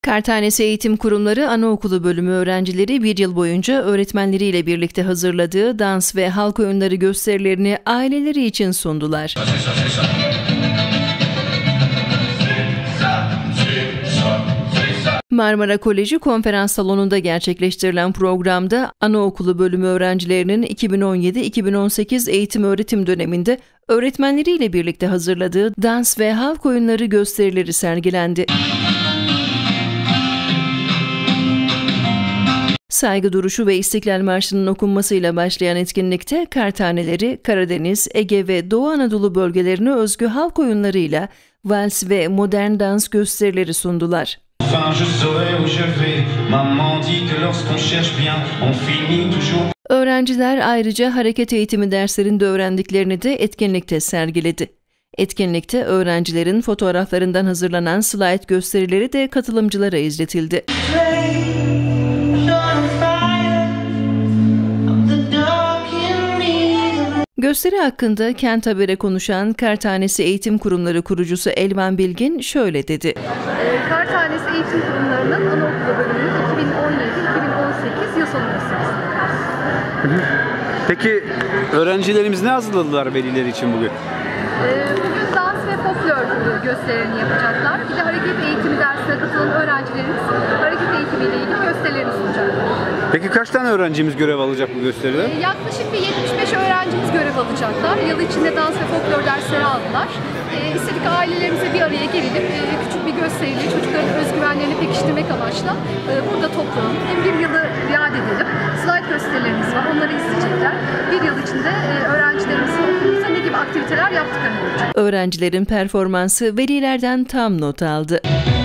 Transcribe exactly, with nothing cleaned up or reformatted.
Kağıthanesi Eğitim Kurumları Anaokulu Bölümü öğrencileri bir yıl boyunca öğretmenleriyle birlikte hazırladığı dans ve halk oyunları gösterilerini aileleri için sundular. Marmara Koleji Konferans Salonu'nda gerçekleştirilen programda Anaokulu Bölümü öğrencilerinin iki bin on yedi iki bin on sekiz eğitim öğretim döneminde öğretmenleriyle birlikte hazırladığı dans ve halk oyunları gösterileri sergilendi. Saygı duruşu ve İstiklal Marşı'nın okunmasıyla başlayan etkinlikte Kağıthaneleri, Karadeniz, Ege ve Doğu Anadolu bölgelerine özgü halk oyunlarıyla vals ve modern dans gösterileri sundular. Öğrenciler ayrıca hareket eğitimi derslerinde öğrendiklerini de etkinlikte sergiledi. Etkinlikte öğrencilerin fotoğraflarından hazırlanan slide gösterileri de katılımcılara izletildi. Gösteri hakkında Kent Haber'e konuşan Kağıthanesi Eğitim Kurumları kurucusu Elvan Bilgin şöyle dedi. Kağıthanesi Eğitim Kurumları'nın Anaokulu Bölümü iki bin on yedi iki bin on sekiz yıl sonu gösterisi. Peki öğrencilerimiz ne hazırladılar veliler için bugün? Bugün dans ve folklor gösterilerini yapacaklar. Bir de hareket eğitimi dersine katılan öğrencilerimiz hareket eğitimiyle ilgili gösterilerini sunacaklar. Peki kaç tane öğrencimiz görev alacak bu gösteride? Ee, yaklaşık bir yetmiş beş öğrencimiz görev alacaklar. Yıl içinde dans ve folklor dersleri aldılar. Ee, istedik ailelerimize bir araya gelip e, küçük bir gösteriyle çocukların özgüvenlerini pekiştirmek amaçla e, burada toplanalım. Hem bir yılı yad edelim. Slide gösterilerimiz var. Onları izleyecekler. Bir yıl içinde e, öğrencilerimizin okulumuzda ne gibi aktiviteler yaptıklarını olacak. Öğrencilerin performansı velilerden tam not aldı.